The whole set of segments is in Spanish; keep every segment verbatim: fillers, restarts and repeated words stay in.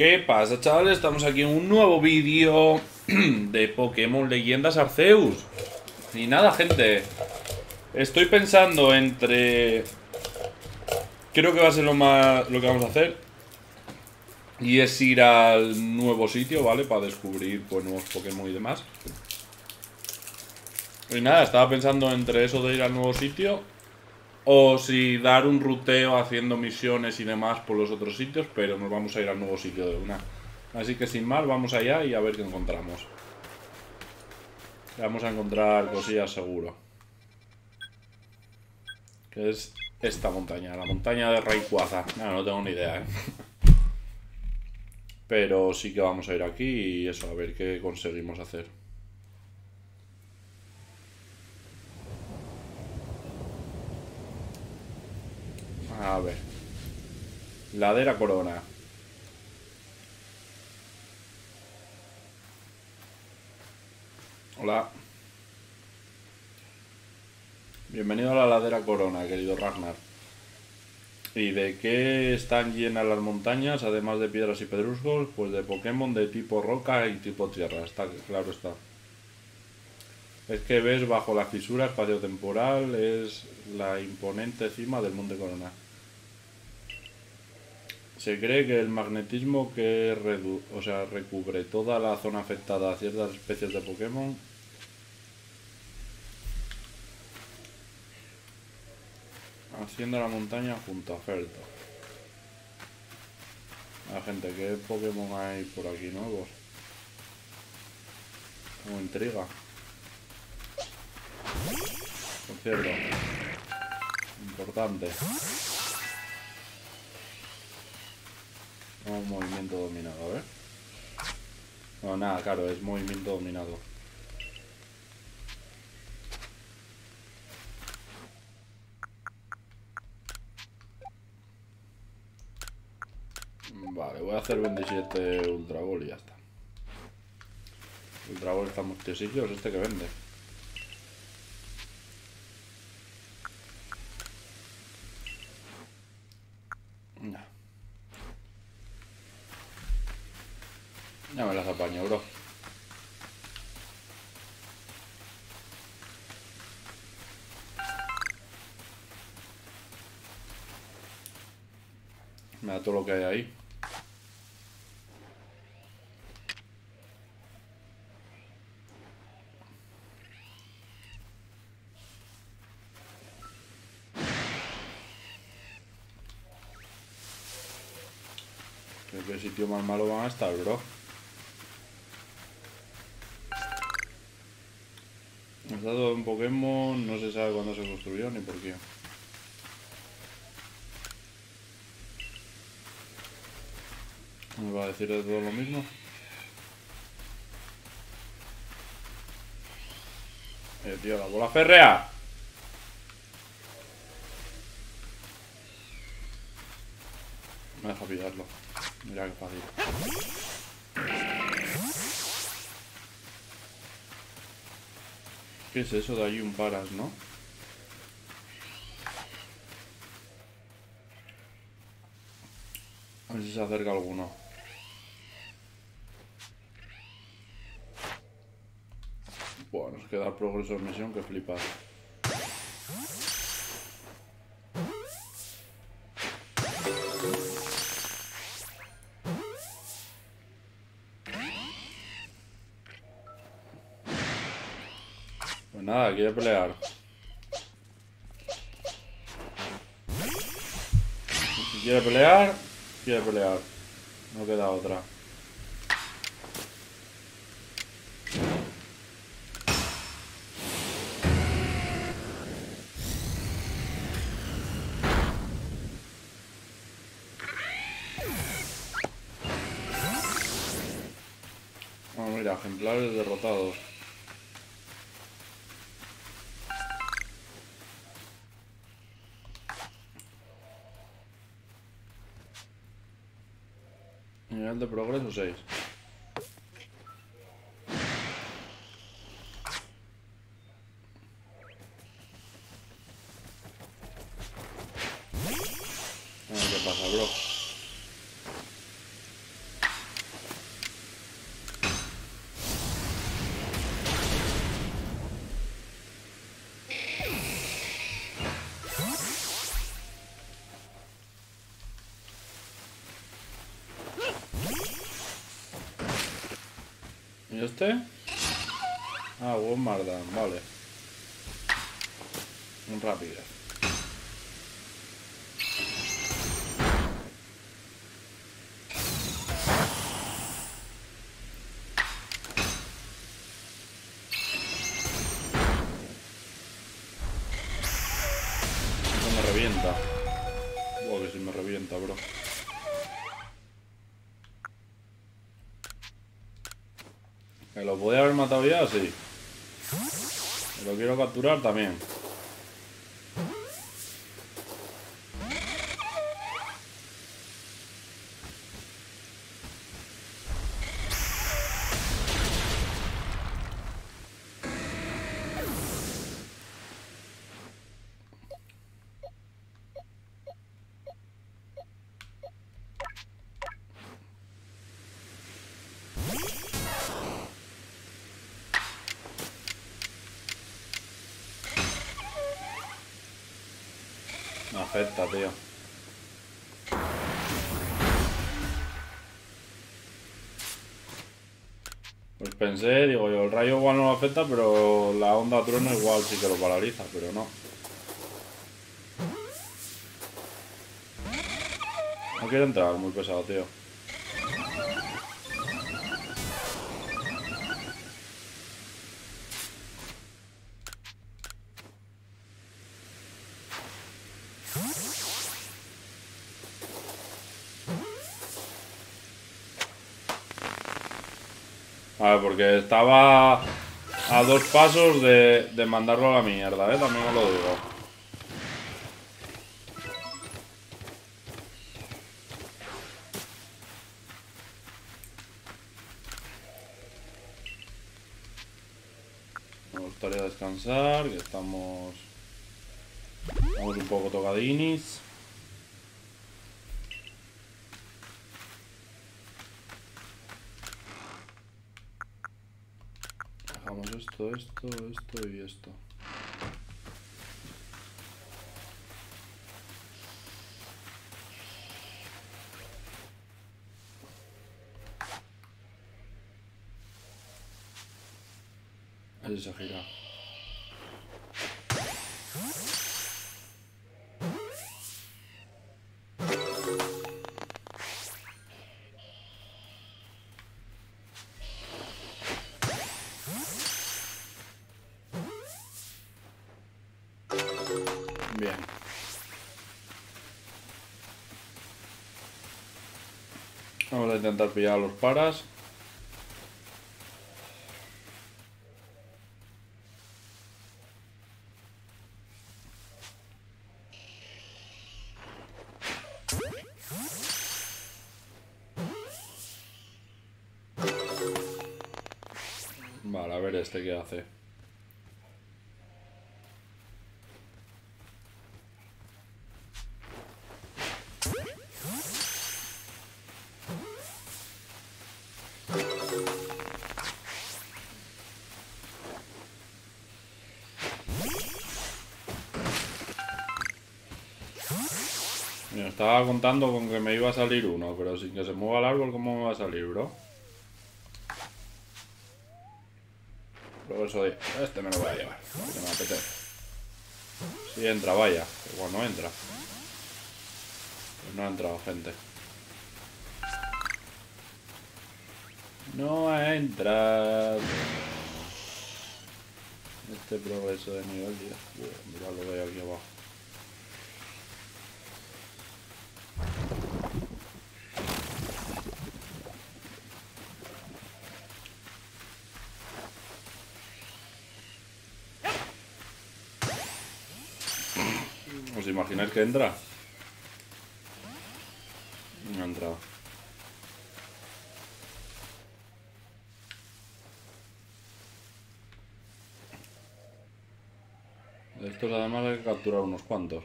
¿Qué pasa, chavales? Estamos aquí en un nuevo vídeo de Pokémon Leyendas Arceus. Y nada, gente, estoy pensando entre... Creo que va a ser lo más lo que vamos a hacer. Y es ir al nuevo sitio, ¿vale? Para descubrir pues, nuevos Pokémon y demás. Y nada, estaba pensando entre eso de ir al nuevo sitio o si dar un ruteo haciendo misiones y demás por los otros sitios, pero nos vamos a ir al nuevo sitio de una. Así que sin más, vamos allá y a ver qué encontramos. Vamos a encontrar cosillas seguro. Que es esta montaña, la montaña de Rayquaza. No, no tengo ni idea, ¿eh? Pero sí que vamos a ir aquí y eso, a ver qué conseguimos hacer. A ver. Ladera Corona. Hola. Bienvenido a la Ladera Corona, querido Ragnar. ¿Y de qué están llenas las montañas, además de piedras y pedruscos? Pues de Pokémon de tipo roca y tipo tierra, está claro está. Es que ves bajo la fisura espaciotemporal, es la imponente cima del Monte Corona. Se cree que el magnetismo que redu o sea, recubre toda la zona afectada a ciertas especies de Pokémon asciende a la montaña junto a Felto. La gente, ¿qué Pokémon hay por aquí nuevos? Como intriga. Por cierto, importante. Un movimiento dominado, a ver. No, nada, claro, es movimiento dominado. Vale, voy a hacer veintisiete Ultra Ball y ya está. Ultra Ball está multisitios, este que vende. No. Ya me las apaño, bro. Me da todo lo que hay ahí. ¿En qué sitio más malo van a estar, bro? Está todo en Pokémon, no se sabe cuándo se construyó ni por qué. ¿Me va a decir de todo lo mismo? Eh, tío, la bola férrea. Me deja pillarlo. Mira qué fácil. ¿Qué es eso de ahí un paras, no? A ver si se acerca alguno. Bueno, nos queda progreso en misión que flipas. Pues nada, quiere pelear. Si quiere pelear, quiere pelear. No queda otra. Oh, mira, ejemplares derrotados. Nivel de progreso seis. A ver qué pasa, bro. ¿Y este? Ah, buen Mardan, vale. Un rápido. Me revienta. Buah, que si me revienta, bro. ¿Me lo podía haber matado ya? Sí. Me lo quiero capturar también. Me afecta, tío. Pues pensé, digo yo, el rayo igual no lo afecta, pero la onda trueno igual sí que lo paraliza, pero no. No quiero entrar, muy pesado, tío. A ver, porque estaba a dos pasos de, de mandarlo a la mierda, ¿eh? También os lo digo. Me gustaría descansar, que estamos... Estamos un poco tocadinis. Dejamos esto, esto, esto y esto. Así se gira. Bien. Vamos a intentar pillar a los paras. Vale, a ver este qué hace. Me estaba contando con que me iba a salir uno, pero sin que se mueva el árbol, ¿cómo me va a salir, bro? Por eso de... Este me lo voy a llevar, porque me apetece. Si entra, vaya. Igual no entra. Pues no ha entrado, gente. No ha entrado. Este progreso de nivel, tío. Uh, mirad lo que hay aquí abajo. ¿Os imagináis que entra? No ha entrado. De estos además hay que capturar unos cuantos.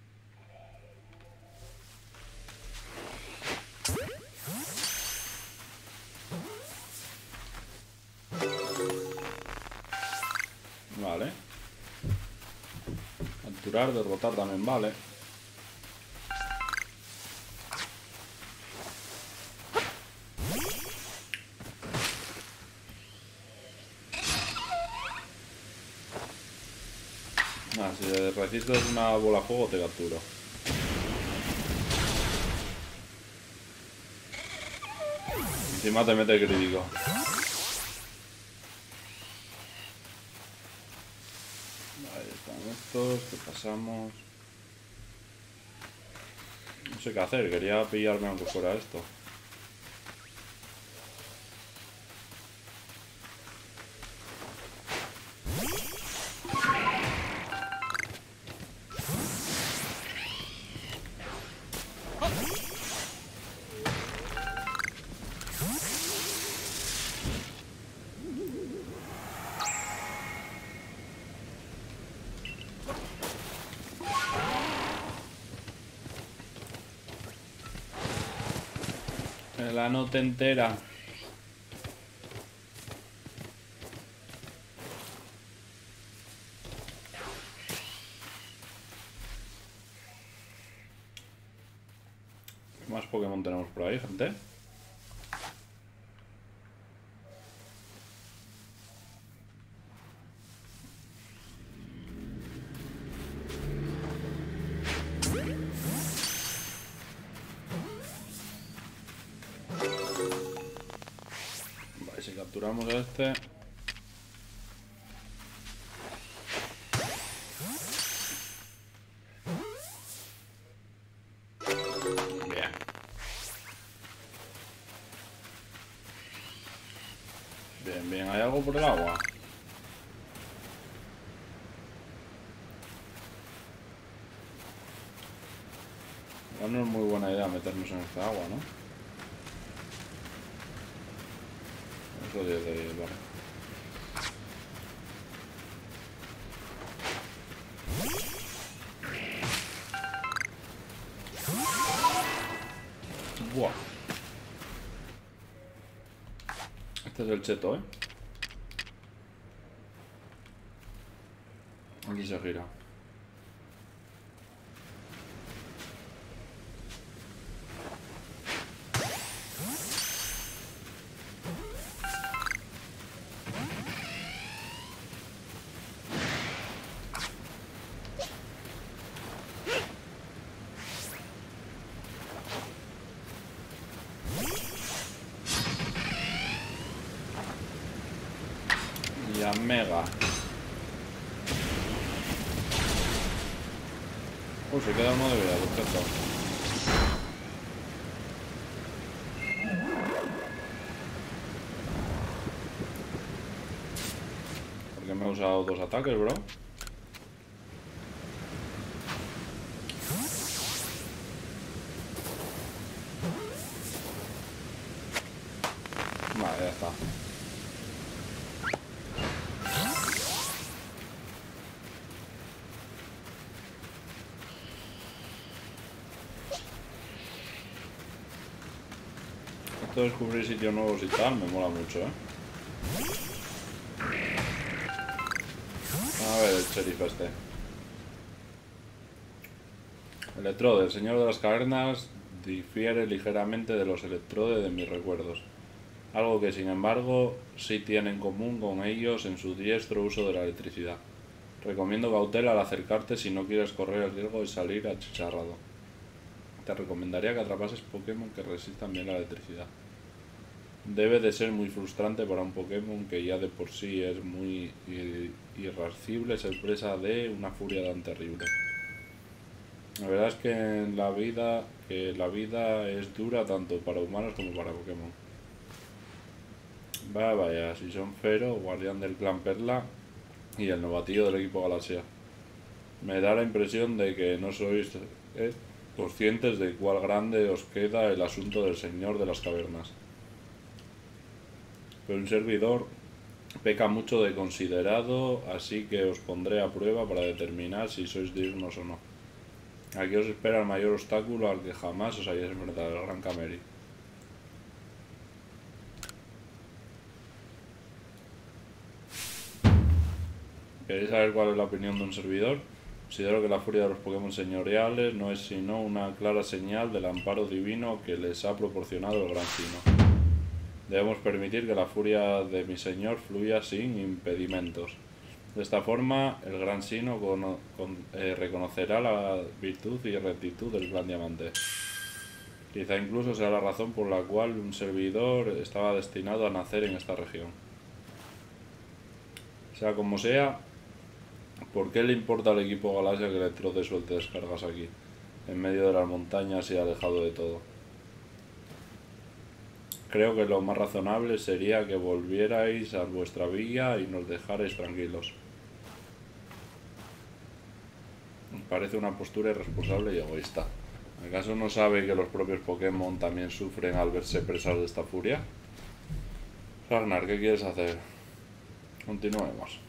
Vale. Capturar, derrotar también vale. resistes una bola a fuego, te capturo. Encima te mete crítico. Ahí están estos, que pasamos. No sé qué hacer, quería pillarme aunque fuera esto. La no te entera. ¿Qué más Pokémon tenemos por ahí, gente? Vale, si capturamos a este... Bien. Bien, bien. ¿Hay algo por el agua? Ya no es muy buena idea meternos en esta agua, ¿no? Eso diez de diez, vale. Buah. Este es el cheto, ¿eh? Aquí se gira. Y a Mega. Uy, se queda uno de vida, perfecto. ¿Por qué me he usado dos ataques, bro? Vale, ya está. Esto de descubrir sitios nuevos y tal me mola mucho, ¿eh? A ver, el sheriff este. Electrode. El señor de las cavernas difiere ligeramente de los electrodes de mis recuerdos. Algo que, sin embargo, sí tiene en común con ellos en su diestro uso de la electricidad. Recomiendo cautela al acercarte si no quieres correr el riesgo de salir achicharrado. Te recomendaría que atrapases Pokémon que resistan bien la electricidad. Debe de ser muy frustrante para un Pokémon que ya de por sí es muy irascible ser presa de una furia tan terrible. La verdad es que en la vida, que la vida es dura tanto para humanos como para Pokémon. Vaya, vaya, si son Fero, guardián del clan Perla y el novatillo del equipo Galaxia. Me da la impresión de que no sois eh, conscientes de cuál grande os queda el asunto del señor de las cavernas. Pero un servidor peca mucho de considerado, así que os pondré a prueba para determinar si sois dignos o no. Aquí os espera el mayor obstáculo al que jamás os hayáis enfrentado, el Gran Cameri. ¿Queréis saber cuál es la opinión de un servidor? Considero que la furia de los Pokémon señoriales no es sino una clara señal del amparo divino que les ha proporcionado el Gran Sino. Debemos permitir que la furia de mi señor fluya sin impedimentos. De esta forma, el Gran Sino con, con, eh, reconocerá la virtud y rectitud del Clan Diamante. Quizá incluso sea la razón por la cual un servidor estaba destinado a nacer en esta región. Sea como sea, ¿por qué le importa al equipo Galaxia que Electrode suelte descargas aquí, en medio de las montañas y alejado de todo? Creo que lo más razonable sería que volvierais a vuestra villa y nos dejarais tranquilos. Me parece una postura irresponsable y egoísta. ¿Acaso no sabe que los propios Pokémon también sufren al verse presas de esta furia? Ragnar, ¿qué quieres hacer? Continuemos.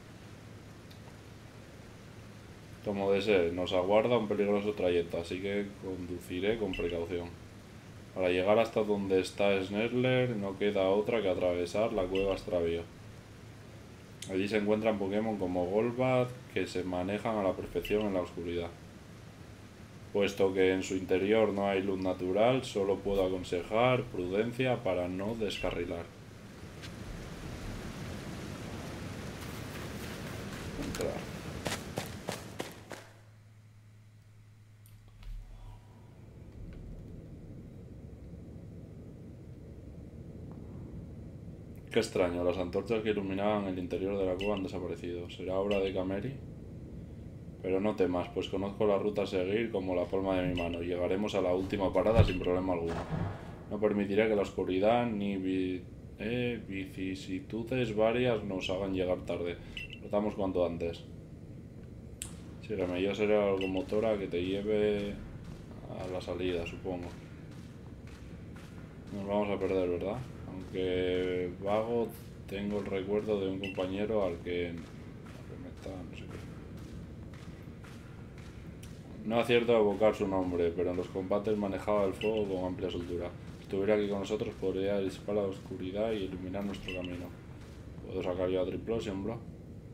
Como desee, nos aguarda un peligroso trayecto, así que conduciré con precaución. Para llegar hasta donde está Snarler no queda otra que atravesar la cueva Extravío. Allí se encuentran Pokémon como Golbat que se manejan a la perfección en la oscuridad. Puesto que en su interior no hay luz natural, solo puedo aconsejar prudencia para no descarrilar. Entrar. Qué extraño, las antorchas que iluminaban el interior de la cueva han desaparecido. ¿Será obra de Cameri? Pero no temas, pues conozco la ruta a seguir como la palma de mi mano. Llegaremos a la última parada sin problema alguno. No permitiré que la oscuridad ni vi eh, vicisitudes varias nos hagan llegar tarde. Tratamos cuanto antes. Sígueme, yo seré la locomotora que te lleve a la salida, supongo. Nos vamos a perder, ¿verdad? Aunque vago, tengo el recuerdo de un compañero al que... no sé qué. No acierto a evocar su nombre, pero en los combates manejaba el fuego con amplia soltura. Si estuviera aquí con nosotros podría disipar la oscuridad y iluminar nuestro camino. ¿Puedo sacar yo a Triplosion, bro?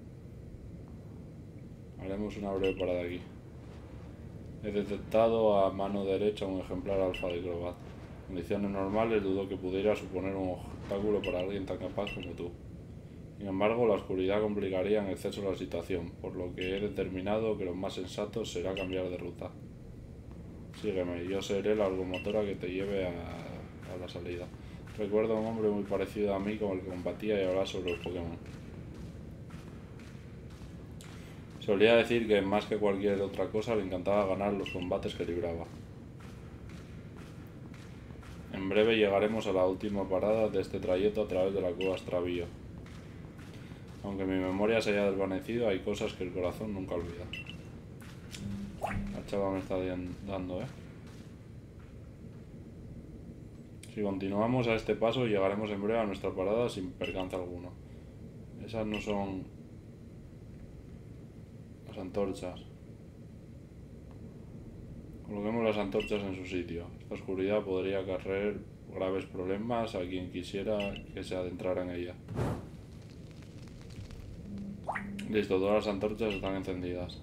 Haremos una breve parada aquí. He detectado a mano derecha un ejemplar alfa de Crobat. En condiciones normales dudo que pudiera suponer un obstáculo para alguien tan capaz como tú. Sin embargo, la oscuridad complicaría en exceso la situación, por lo que he determinado que lo más sensato será cambiar de ruta. Sígueme, yo seré la locomotora que te lleve a, a la salida. Recuerdo a un hombre muy parecido a mí con el que combatía y hablaba sobre los Pokémon. Solía decir que más que cualquier otra cosa le encantaba ganar los combates que libraba. En breve llegaremos a la última parada de este trayecto a través de la cueva Extravío. Aunque mi memoria se haya desvanecido, hay cosas que el corazón nunca olvida. La chava me está dando, ¿eh? Si continuamos a este paso, llegaremos en breve a nuestra parada sin percance alguno. Esas no son las antorchas. Coloquemos las antorchas en su sitio. Esta oscuridad podría acarrear graves problemas a quien quisiera que se adentrara en ella. Listo, todas las antorchas están encendidas.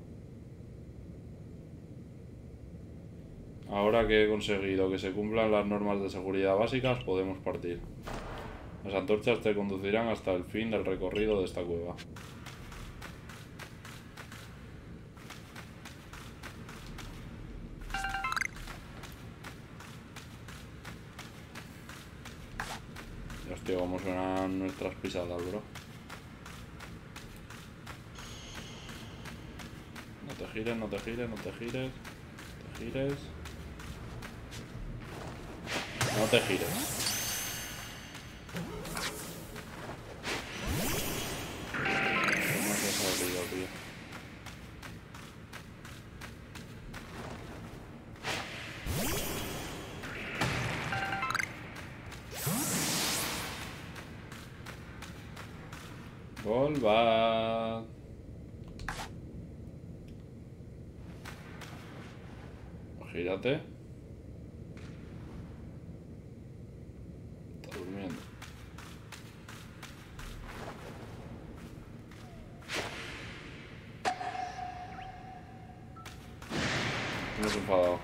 Ahora que he conseguido que se cumplan las normas de seguridad básicas, podemos partir. Las antorchas te conducirán hasta el fin del recorrido de esta cueva. Hostia, cómo suenan nuestras pisadas, bro. No te gires, no te gires, no te gires. No te gires. No te gires. ¿Cómo se ha salido, tío? Golbat. Gírate. Está durmiendo. No se ha enfadado.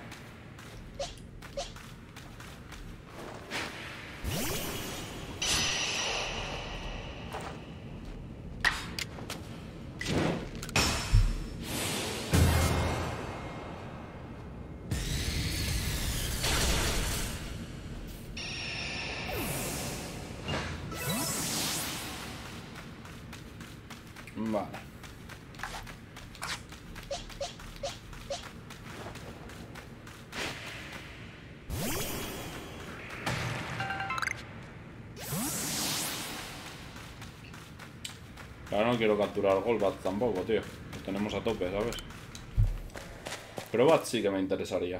Vale. Claro, no quiero capturar Golbat tampoco, tío. Lo tenemos a tope, ¿sabes? Pero Bat sí que me interesaría.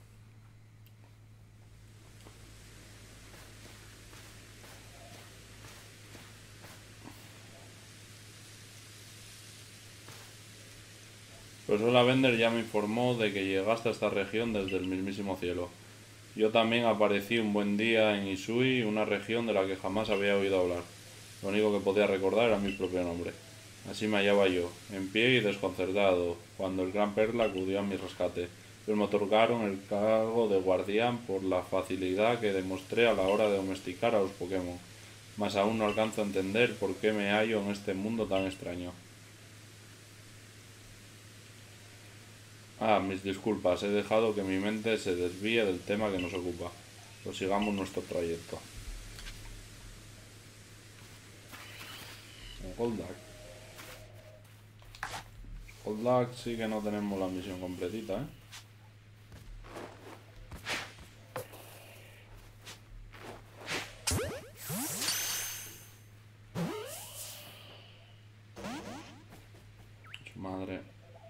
Profesor Lavender ya me informó de que llegaste a esta región desde el mismísimo cielo. Yo también aparecí un buen día en Isui, una región de la que jamás había oído hablar. Lo único que podía recordar era mi propio nombre. Así me hallaba yo, en pie y desconcertado, cuando el Gran Perla acudió a mi rescate. Pero me otorgaron el cargo de guardián por la facilidad que demostré a la hora de domesticar a los Pokémon. Mas aún no alcanzo a entender por qué me hallo en este mundo tan extraño. Ah, mis disculpas, he dejado que mi mente se desvíe del tema que nos ocupa. Prosigamos nuestro trayecto. Golduck. Golduck sí que no tenemos la misión completita, ¿eh? Su madre.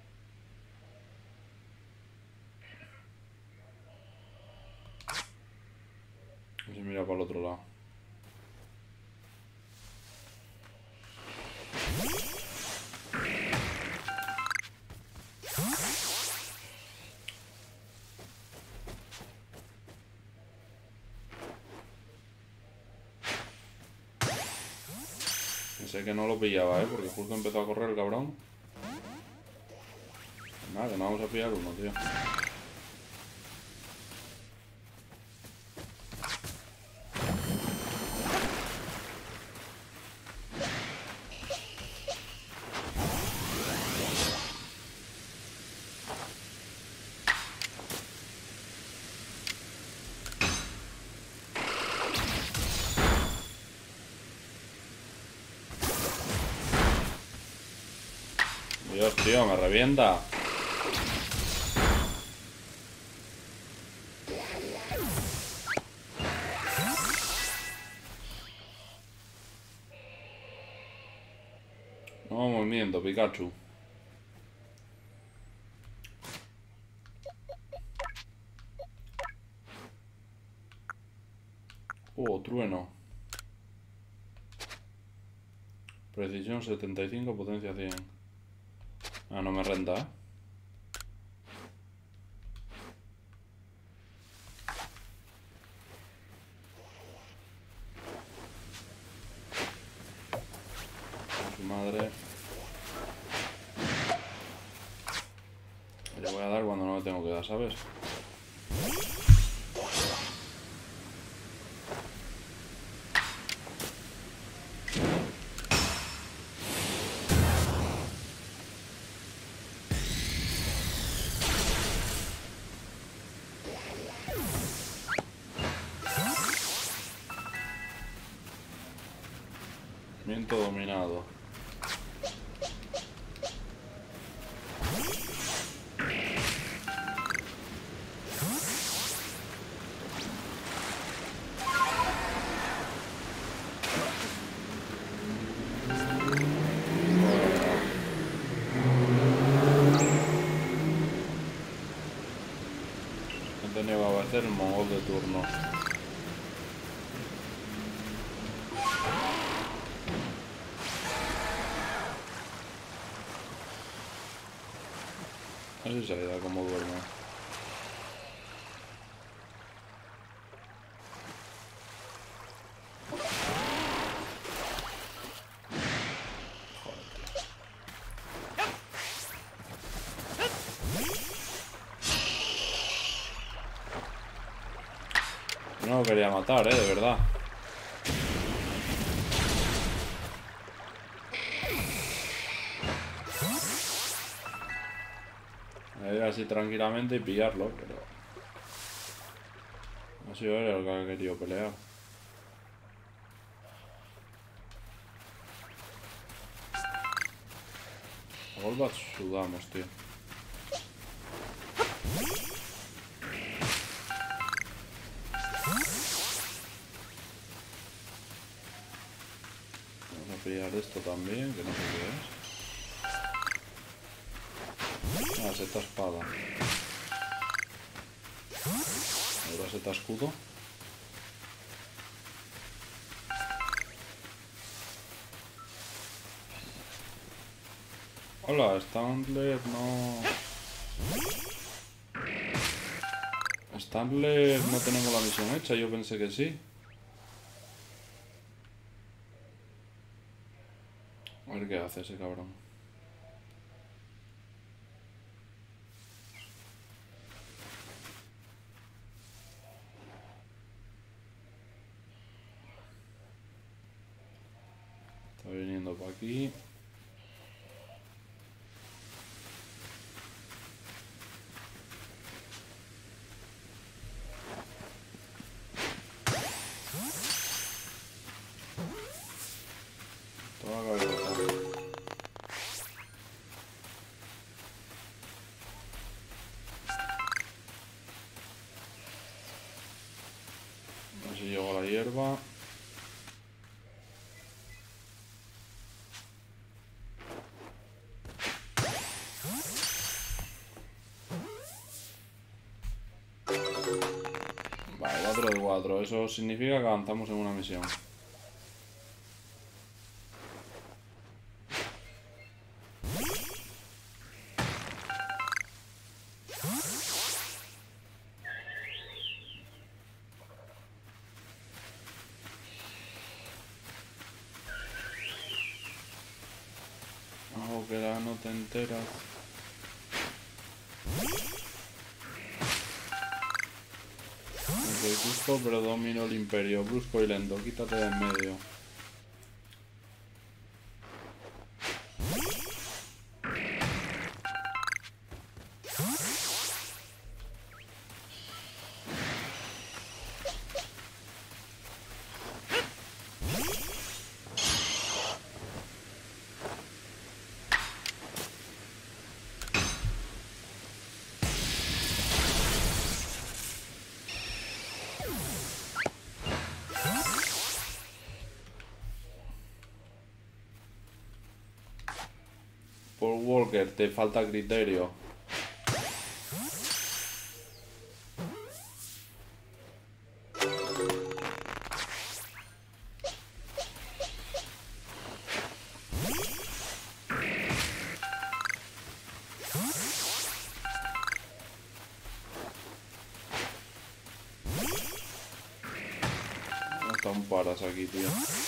Se mira para el otro lado. Pensé que no lo pillaba, ¿eh? Porque justo empezó a correr el cabrón. Nada, que no vamos a pillar uno, tío. Dios, tío, me revienta. No movimiento, Pikachu. Oh, trueno. Precisión setenta y cinco, potencia cien. Ah, no me renta, ¿eh? Su madre. Le voy a dar cuando no le tengo que dar, ¿sabes? Viento dominado. He tenido que abastecer el mongol de turno. Así se le da como duerme. No lo quería matar, eh, de verdad. A ir así tranquilamente y pillarlo, pero... ha sido él el que ha querido pelear. Golbat sudamos, tío. Vamos a pillar esto también, que no sé qué es. Ah, seta espada. Ahora seta escudo. Hola, Standler no... Standler no tenemos la misión hecha, yo pensé que sí. A ver qué hace ese cabrón. Está viniendo para aquí. Toda la cabeza. A ver si llego a la hierba. Vale, cuatro de cuatro. Eso significa que avanzamos en una misión. Algo que la no te enteras. Ok, justo pero domino el imperio. Brusco y lento. Quítate de en medio. Por Walker, te falta criterio. No están paras aquí, tío.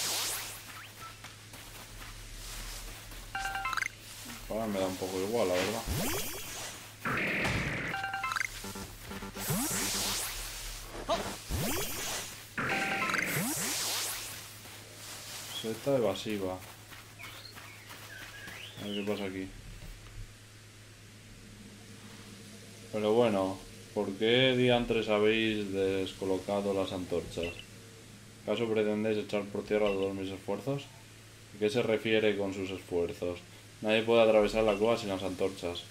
Ahora me da un poco igual, la verdad. Seta evasiva. A ver qué pasa aquí. Pero bueno, ¿por qué diantres habéis descolocado las antorchas? ¿Acaso pretendéis echar por tierra todos mis esfuerzos? ¿A qué se refiere con sus esfuerzos? Nadie puede atravesar la cueva sin las antorchas.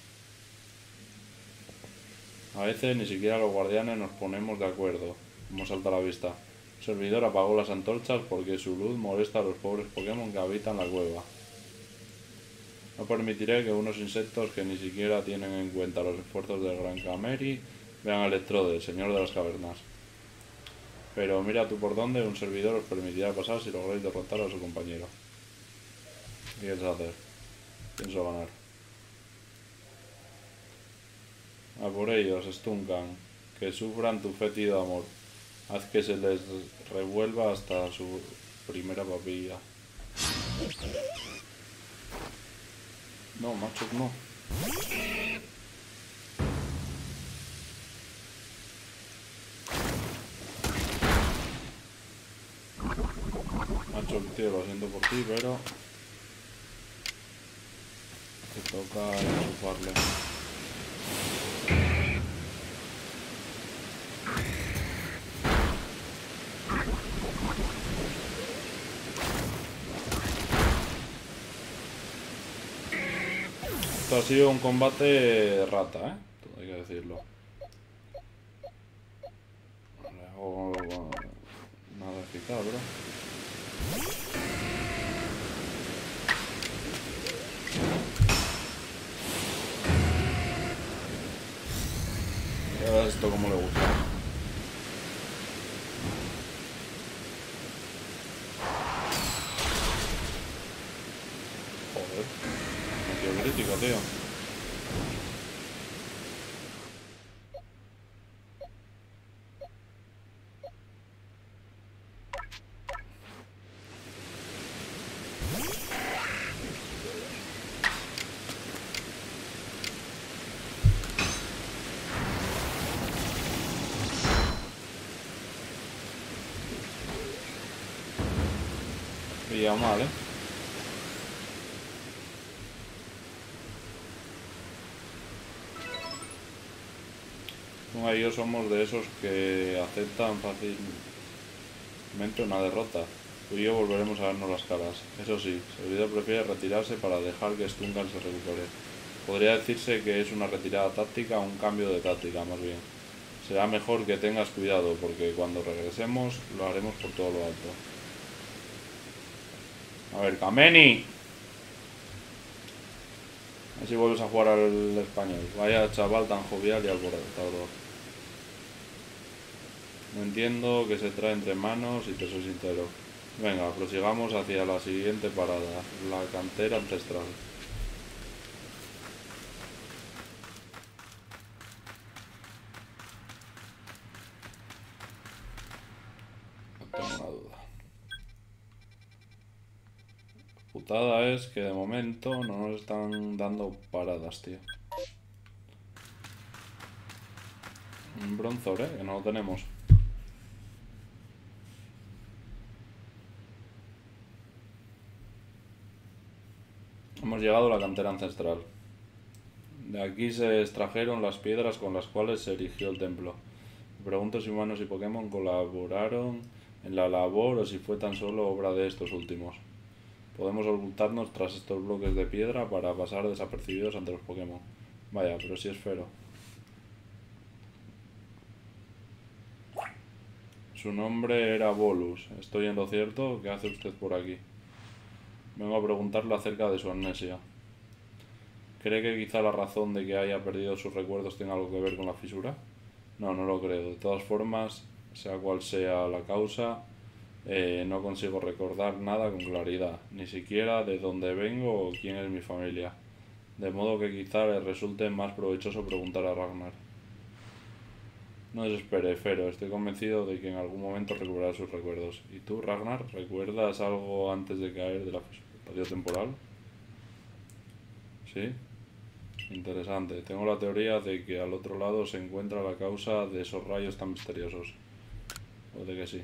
A veces ni siquiera los guardianes nos ponemos de acuerdo, como salta a la vista. El servidor apagó las antorchas porque su luz molesta a los pobres Pokémon que habitan la cueva. No permitiré que unos insectos que ni siquiera tienen en cuenta los esfuerzos del Gran Cameri vean a Electrode, el señor de las cavernas. Pero mira tú por dónde, un servidor os permitirá pasar si lográis derrotar a su compañero. ¿Qué quieres hacer? Pienso ganar. A por ellos, Stunkan, que sufran tu fétido amor. Haz que se les revuelva hasta su primera papilla. No, macho, no. Macho, tío, lo siento por ti, pero te toca enchufarle. Esto ha sido un combate rata, ¿eh? Todo hay que decirlo. O... nada eficaz, bro. A ver esto como le gusta. Joder. Me tío crítico, tío. Pillado mal, ¿eh? Bueno, ellos somos de esos que aceptan fácilmente una derrota. Tú y yo volveremos a vernos las caras. Eso sí, Seguridad prefiere retirarse para dejar que Stungan se recupere. Podría decirse que es una retirada táctica o un cambio de táctica, más bien. Será mejor que tengas cuidado, porque cuando regresemos lo haremos por todo lo alto. A ver, Kameni. A ver si vuelves a jugar al español. Vaya chaval tan jovial y alborotador. No entiendo qué se trae entre manos y te soy sincero. Venga, prosigamos hacia la siguiente parada, la cantera ancestral. No tengo una duda. Putada es que de momento no nos están dando paradas, tío. Un Bronzor, eh, que no lo tenemos. Hemos llegado a la cantera ancestral. De aquí se extrajeron las piedras con las cuales se erigió el templo. Me pregunto si humanos y Pokémon colaboraron en la labor o si fue tan solo obra de estos últimos. Podemos ocultarnos tras estos bloques de piedra para pasar desapercibidos ante los Pokémon. Vaya, pero si es Fero. Su nombre era Bolus. ¿Estoy en lo cierto? ¿Qué hace usted por aquí? Vengo a preguntarle acerca de su amnesia. ¿Cree que quizá la razón de que haya perdido sus recuerdos tenga algo que ver con la fisura? No, no lo creo. De todas formas, sea cual sea la causa, eh, no consigo recordar nada con claridad, ni siquiera de dónde vengo o quién es mi familia. De modo que quizá le resulte más provechoso preguntar a Ragnar. No desespere, Fero. Estoy convencido de que en algún momento recuperará sus recuerdos. ¿Y tú, Ragnar, recuerdas algo antes de caer de la fisura temporal? ¿Sí? Interesante. Tengo la teoría de que al otro lado se encuentra la causa de esos rayos tan misteriosos. O de que sí.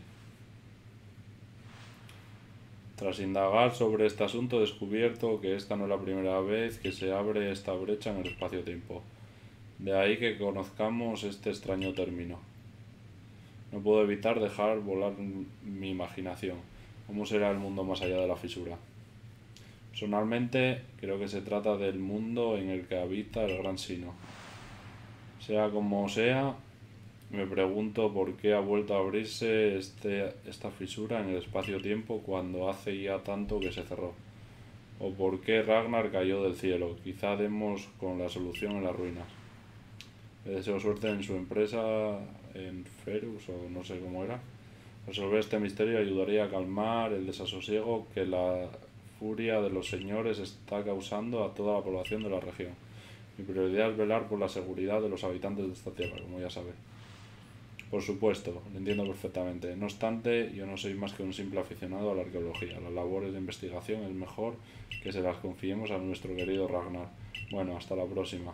Tras indagar sobre este asunto he descubierto que esta no es la primera vez que se abre esta brecha en el espacio-tiempo. De ahí que conozcamos este extraño término. No puedo evitar dejar volar mi imaginación. ¿Cómo será el mundo más allá de la fisura? Personalmente, creo que se trata del mundo en el que habita el Gran Sino. Sea como sea, me pregunto por qué ha vuelto a abrirse este, esta fisura en el espacio-tiempo cuando hace ya tanto que se cerró. O por qué Ragnar cayó del cielo. Quizá demos con la solución en las ruinas. Le deseo suerte en su empresa, en Ferus, o no sé cómo era. Resolver este misterio ayudaría a calmar el desasosiego que la furia de los señores está causando a toda la población de la región. Mi prioridad es velar por la seguridad de los habitantes de esta tierra, como ya sabe. Por supuesto, lo entiendo perfectamente. No obstante, yo no soy más que un simple aficionado a la arqueología. Las labores de investigación es mejor que se las confiemos a nuestro querido Ragnar. Bueno, hasta la próxima.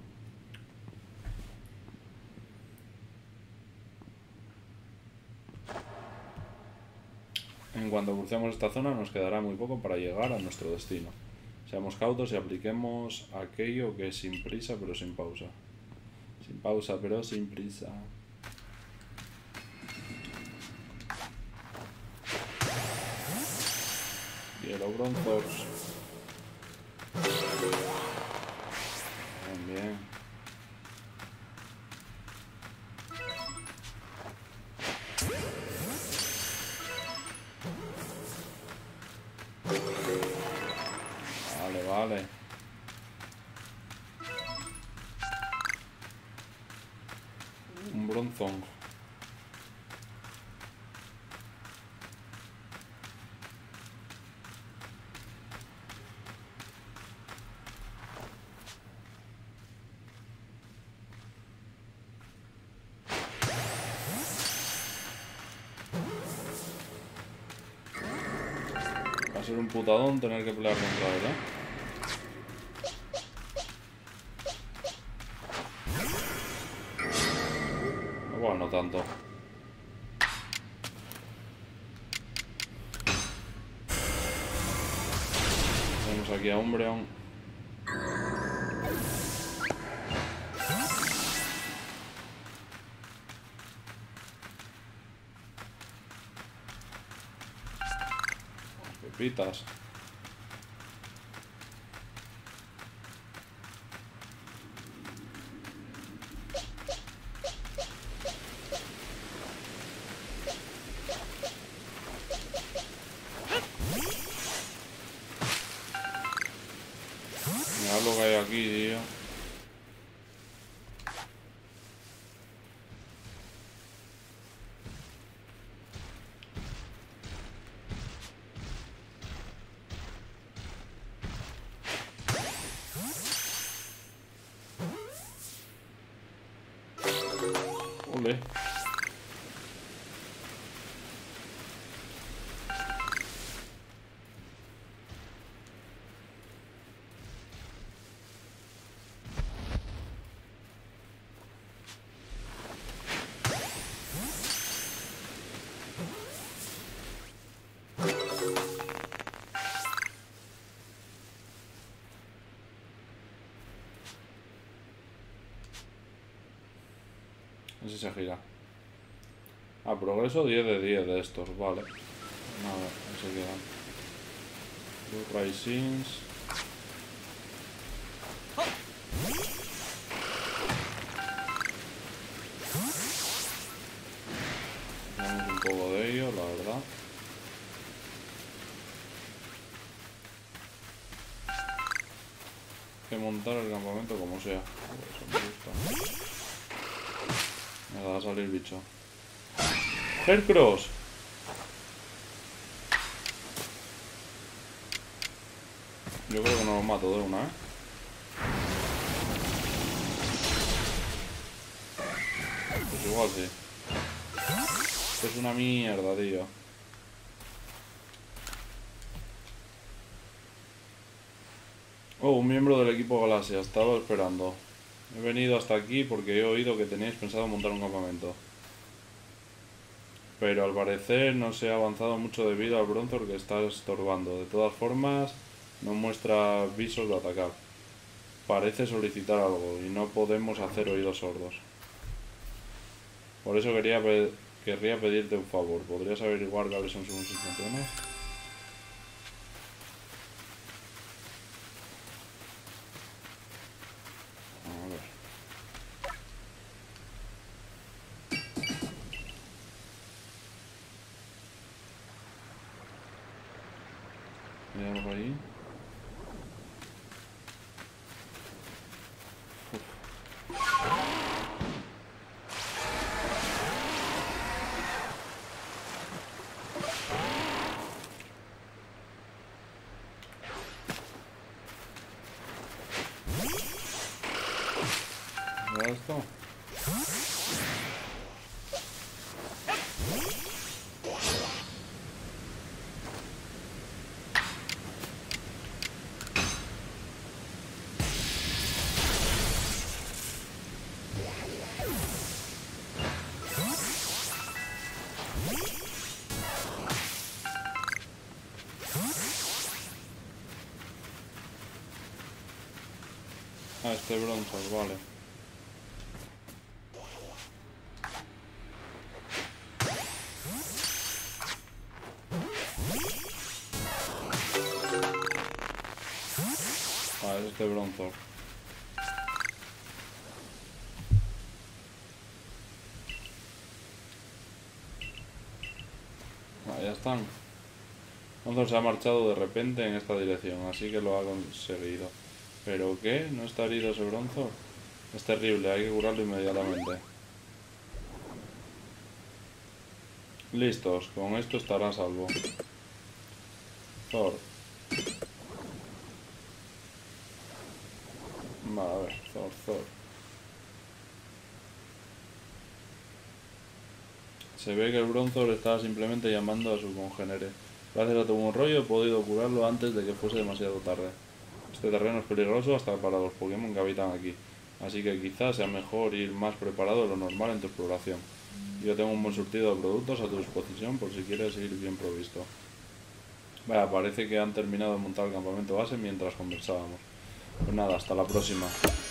En cuanto crucemos esta zona nos quedará muy poco para llegar a nuestro destino. Seamos cautos y apliquemos aquello que es sin prisa pero sin pausa. Sin pausa pero sin prisa. Hielo Bronzors. Bronzong. Va a ser un putadón tener que pelear contra él, ¿eh? Bueno, no tanto. Tenemos aquí a Umbreon. Pepitas. Mirad lo que hay aquí, tío. Ole. Así se gira. Ah, progreso diez de diez de estos, vale. Nada, no se quedan. Blue Risings. Tenemos un poco de ello, la verdad. Hay que montar el campamento como sea. Eso me gusta. Me va a salir bicho. Hercross. Yo creo que no los mato de una, ¿eh? Pues igual sí. Esto es una mierda, tío. Oh, un miembro del equipo Galaxia. Estaba esperando. He venido hasta aquí porque he oído que teníais pensado montar un campamento. Pero al parecer no se ha avanzado mucho debido al Bronzor que está estorbando. De todas formas, no muestra visos de atacar. Parece solicitar algo y no podemos hacer oídos sordos. Por eso quería pe querría pedirte un favor. ¿Podrías averiguar cuáles son sus intenciones? A ver. ¿Hay algo ahí? ¿Verdad esto? Ah, este Bronzor, vale. Ah, es este Bronzor. Ah, ya están. Bronzor se ha marchado de repente en esta dirección, así que lo ha conseguido. ¿Pero qué? ¿No está herido ese Bronzor? Es terrible, hay que curarlo inmediatamente. Listos, con esto estará a salvo. Thor. Vale, a ver, Thor, Thor. Se ve que el Bronzor estaba simplemente llamando a su congénere. Gracias a tu buen rollo he podido curarlo antes de que fuese demasiado tarde. Este terreno es peligroso hasta para los Pokémon que habitan aquí, así que quizás sea mejor ir más preparado de lo normal en tu exploración. Yo tengo un buen surtido de productos a tu disposición por si quieres ir bien provisto. Vaya, parece que han terminado de montar el campamento base mientras conversábamos. Pues nada, hasta la próxima.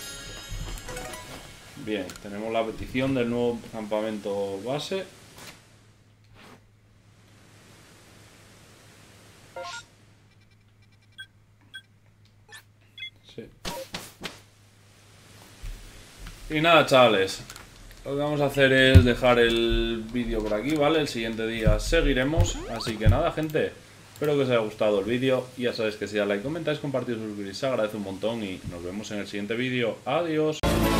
Bien, tenemos la petición del nuevo campamento base. Sí. Y nada, chavales, lo que vamos a hacer es dejar el vídeo por aquí, ¿vale? El siguiente día seguiremos, así que nada, gente, espero que os haya gustado el vídeo. Ya sabéis que si dais like, comentáis, compartís, suscribís, se agradece un montón y nos vemos en el siguiente vídeo. Adiós.